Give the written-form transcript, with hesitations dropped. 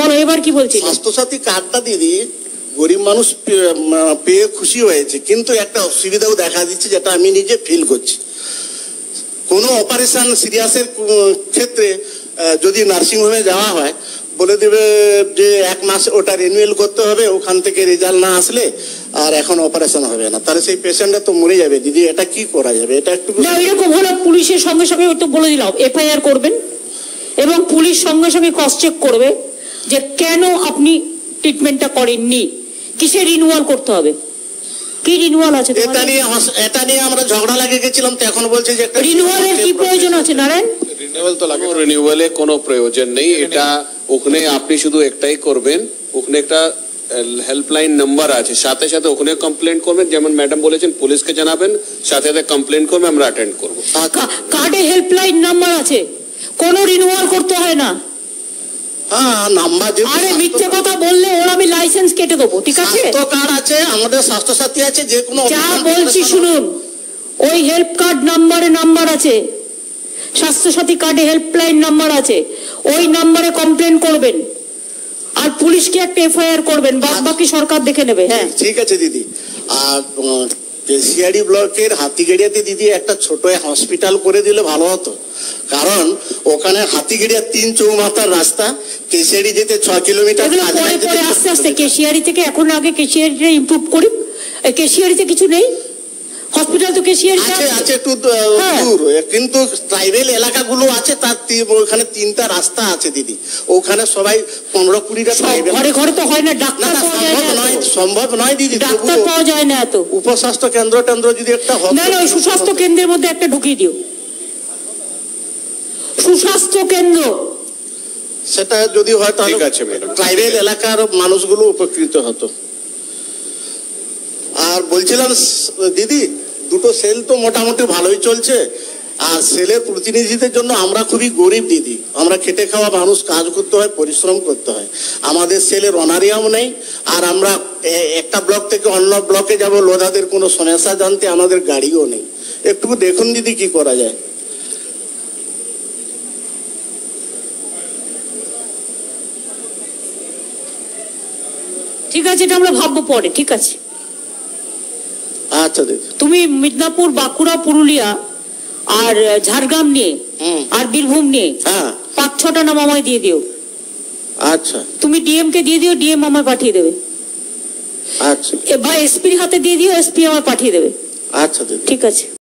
বলো এবার কি বলছি। স্বাস্থ্যসাথী কার্ডটা দিদি গরিব মানুষ পেয়ে খুশি হয়েছে, কিন্তু একটা অসুবিধাও দেখা দিচ্ছে যেটা আমি নিজে ফিল করছি। কোনো অপারেশন সিরিয়াসের ক্ষেত্রে যদি নার্সিংহোমে যাওয়া হয় বলে দেবে যে 1 মাস ওটা রিনিউয়াল করতে হবে, ওখান থেকে রেজাল্ট না আসলে আর এখন অপারেশন হবে না, তাহলে সেই পেশেন্টটা তো মরে যাবে। দিদি এটা কি করা যাবে? এটা একটু না, এরকম হলে পুলিশের সঙ্গে সঙ্গে তো বলে দিলাম এফআইআর করবেন, এবং পুলিশ সঙ্গে সঙ্গে ক্রস চেক করবে যে কেন আপনি ট্রিটমেন্টটা করেননি, কিসে রিনিউয়াল করতে হবে, কি রিনিউয়াল আছে। এটা নিয়ে আমরা ঝগড়া লাগে গেছিলাম, তো এখন বলছে যে রিনিউয়ালের কি প্রয়োজন আছে নারায়ণ? রিনিউয়াল তো লাগে, রিনিউয়ালে কোনো প্রয়োজন নেই। এটা ওখানে আপনি শুধু একটাই করবেন, ওখানে একটা হেল্পলাইন নাম্বার আছে, সাথে সাথে ওখানে কমপ্লেন করবেন, যেমন ম্যাডাম বলেছেন পুলিশকে জানাবেন, সাথে সাথে কমপ্লেন করবেন, আমরা অ্যাটেন্ড করব। কার্ডে হেল্পলাইন নাম্বার আছে, কোনো রিনিউয়াল করতে হয় না। হ্যাঁ নাম্বার, আরে মিথ্যে কথা বললে ওর আমি লাইসেন্স কেটে দেবো, ঠিক আছে? স্বাস্থ্য কার্ড আছে, আমাদের স্বাস্থ্যসাথী আছে, যে কোনো যা বলছি শুনুন, ওই হেল্প কার্ড নাম্বার আছে, স্বাস্থ্যসাথী কার্ডে হেল্পলাইন নাম্বার আছে, ওই নাম্বারে কমপ্লেন করবেন আর পুলিশকে একটা এফআইআর করবেন, বাকি সরকার দেখে নেবে। হ্যাঁ ঠিক আছে দিদি। আর কেশিয়াড়ি ব্লকের হাতিগেড়িয়াতে দিদি একটা ছোট হসপিটাল করে দিলে ভালো হতো, কারণ ওখানে হাতিগেড়িয়া 3 চৌমাথার রাস্তা, কেশিয়াড়ি যেতে 6 কিলোমিটার। পরে আস্তে আস্তে কেশিয়াড়ি থেকে, এখন আগে কেশিয়াড়িটা ইমপ্রুভ করি। কেশিয়াড়িতে কিছু নেই হসপিটাল, তো কেশিয়াড়িতে আছে একটু দূর, কিন্তু ট্রাইবেল এলাকাগুলো আছে, তার ওখানে 3টা রাস্তা আছে দিদি, ওখানে সবাই 15-20টা ঘরে ঘরে তো হয় না, ডাক্তার সম্ভব নয় দিদি, ডাক্তার পাওয়া যায় না এত। উপস্বাস্থ্য কেন্দ্র যদি একটা হবে, না ওই সুস্বাস্থ্য কেন্দ্রের মধ্যে একটা ঢুকিয়ে দিও, সুস্বাস্থ্য কেন্দ্র, সেটা যদি হয় তাহলে ট্রাইবেল এলাকার মানুষগুলো উপকৃত হতো। আর বলছিলাম দিদি, 2টো সেল তো মোটামুটি ভালোই চলছে, আর সেলের প্রতিনিধিদের জন্য আমরা খুবই গরিব দিদি, আমরা খেটে খাওয়া মানুষ, কাজ করতে হয়, পরিশ্রম করতে হয়, আমাদের সেলের অনারিয়াম নেই, আর আমরা একটা ব্লক থেকে অন্য ব্লকে যাব, লোধাদের কোনো সমস্যা জানতে আমাদের গাড়িও নেই। একটু দেখুন দিদি কি করা যায়। ঠিক আছে, এটা আমরা ভাববো পরে, ঠিক আছে? আচ্ছা দিদি, তুমি মিদনাপুর, বাঁকুড়া, পুরুলিয়া আর ঝাড়গ্রাম নিয়ে আর বীরভূম নিয়ে 5-6টা নাম আমায় দিয়ে দিও। আচ্ছা, তুমি ডিএম কে দিয়ে দিও, ডিএম আমায় পাঠিয়ে দেবে। আচ্ছা, বা এসপির হাতে দিয়ে দিও, এসপি আমায় পাঠিয়ে দেবে। আচ্ছা দিদি, ঠিক আছে।